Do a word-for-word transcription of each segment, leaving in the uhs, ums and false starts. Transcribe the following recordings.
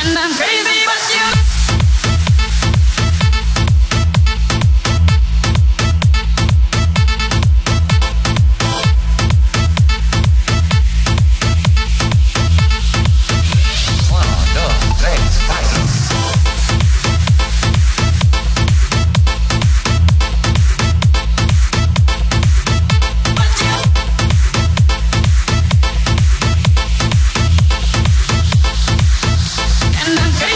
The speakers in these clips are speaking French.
And I'm crazy, but you. And I'm crazy.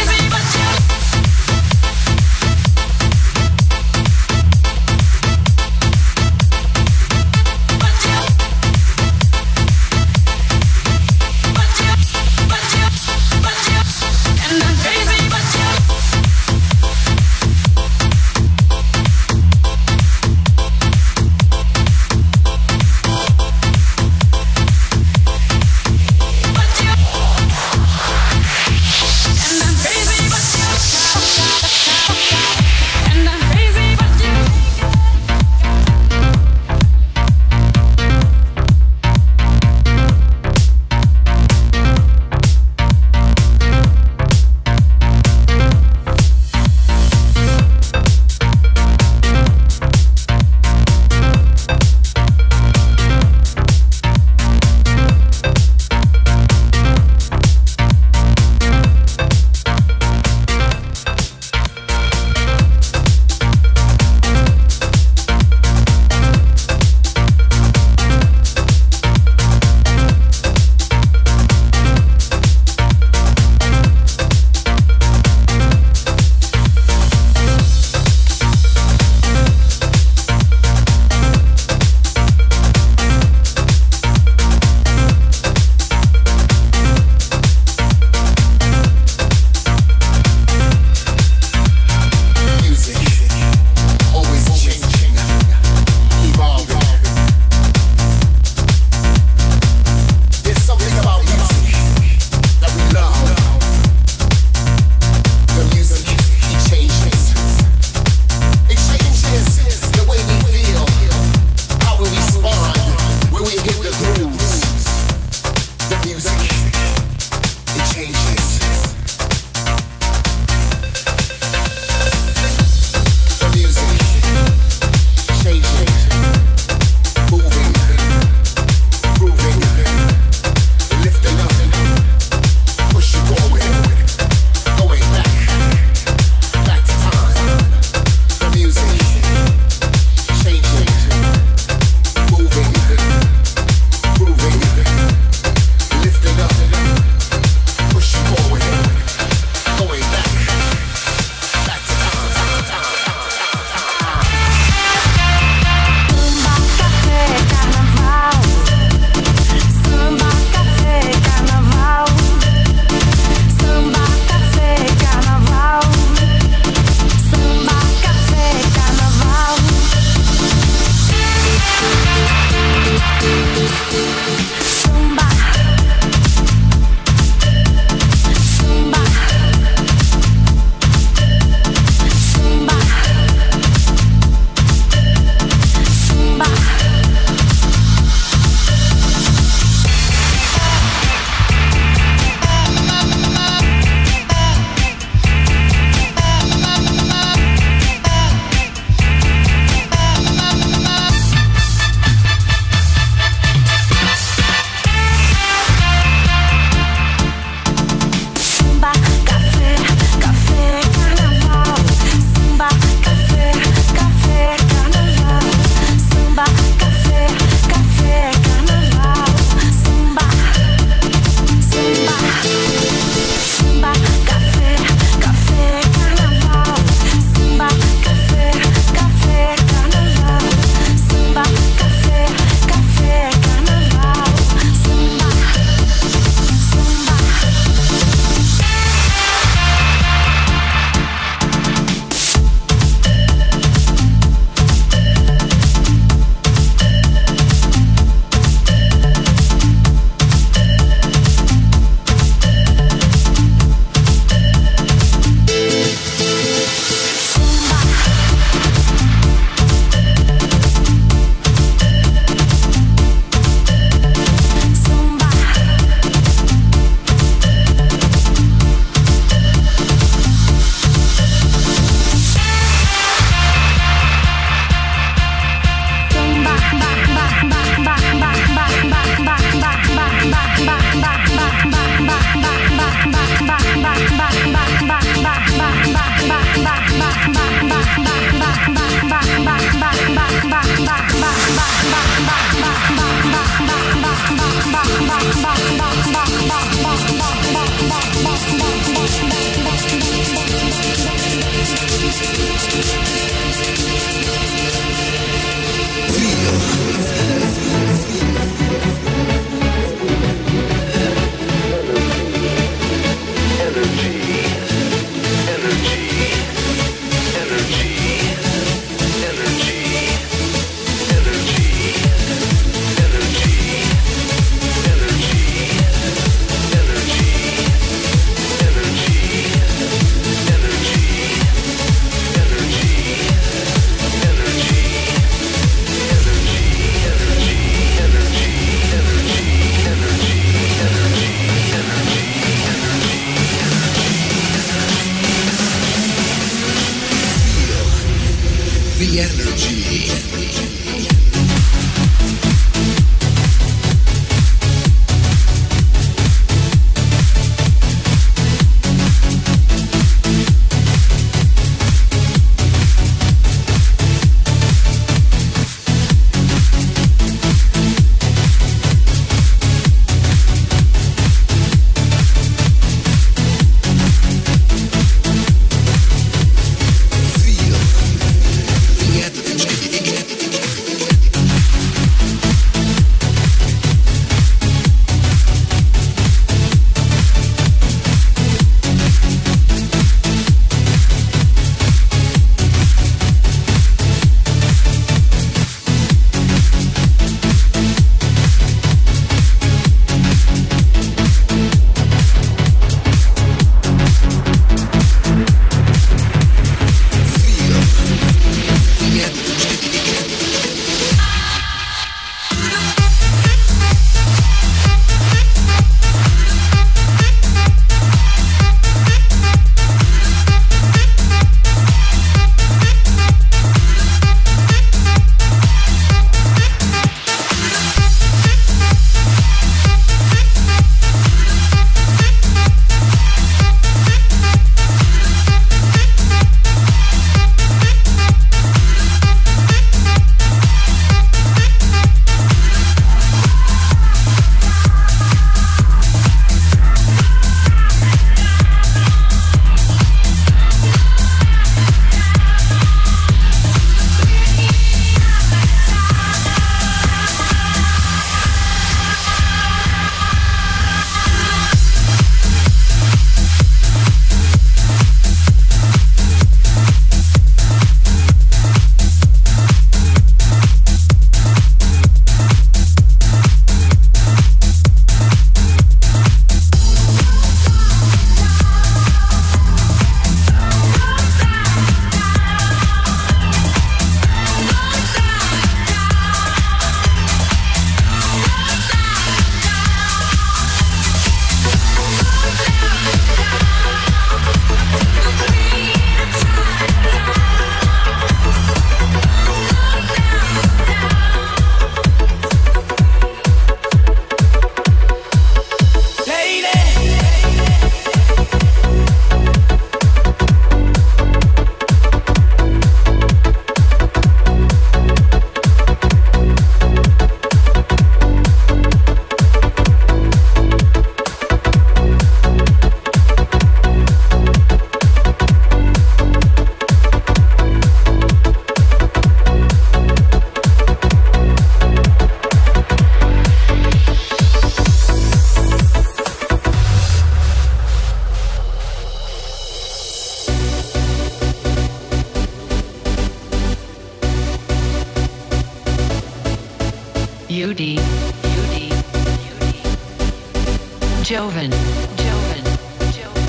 Joven, Joven, Joven.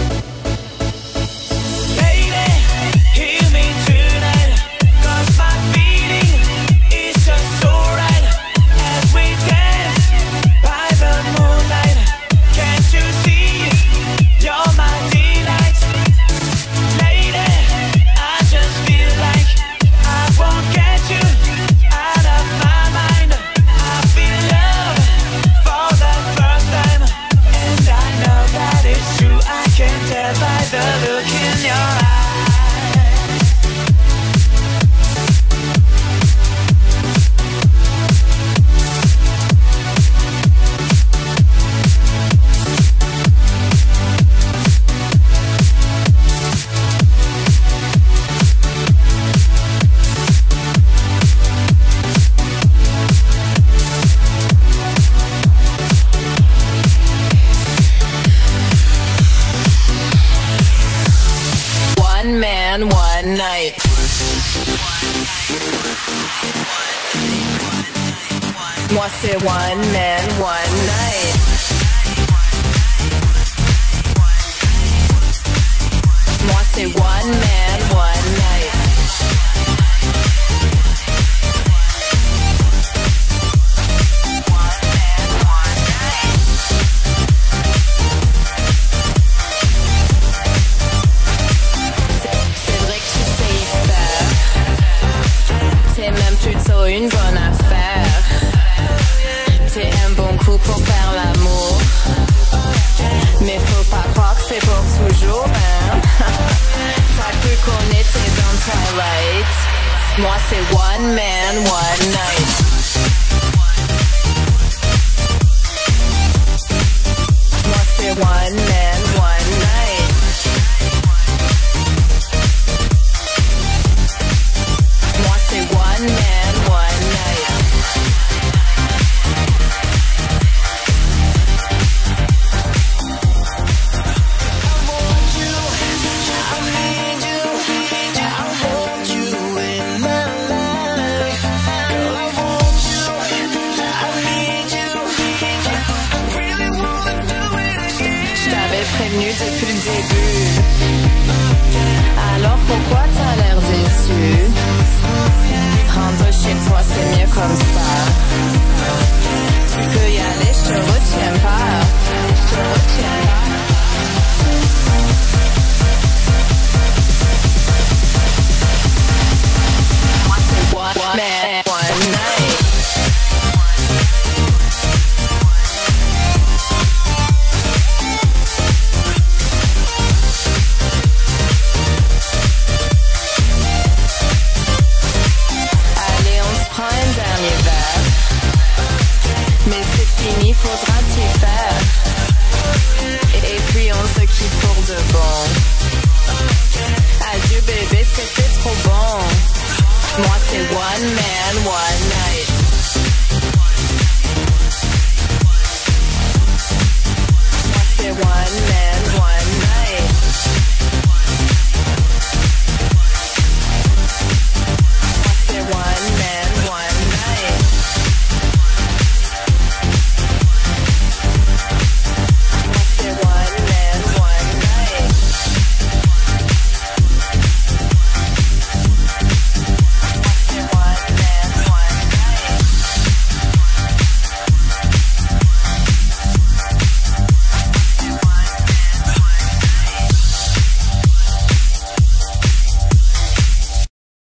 Lady, hear me tonight, 'cause my feeling is just so right. As we dance by the moonlight, can't you see you're my delight? Lady, I just feel like I won't get you out of my mind. I feel love for the first time, and I know that it's true. I can tell by the look in your eyes. One man, one night. Moi c'est one man, one night. Moi c'est one man, one night. C'est vrai que tu sais y faire. T'es même plutôt une bonne affaire. T'es un bon coup pour faire l'amour. Mais faut pas croire que c'est pour toujours, hein. T'as cru qu'on était dans Twilight. Moi c'est one man, one night. Moi c'est one man, one night. Moi c'est one man, one night. I want you, I need you, I want you in my life. Girl, I want you, I need you, I really wanna do it again. Je t'avais prévenu depuis le début. Alors pourquoi t'as l'air déçu? Rentre chez toi, c'est mieux comme ça. Tu peux y aller, je te retiens pas. Je te retiens pas. Moi c'est one man, one night. Allez, on se prend un dernier verre. Mais c'est fini, faudra t'y faire. Et, et puis on se quitte pour de bon. Adieu bébé, c'était trop bon. Moi c'est one man, one night.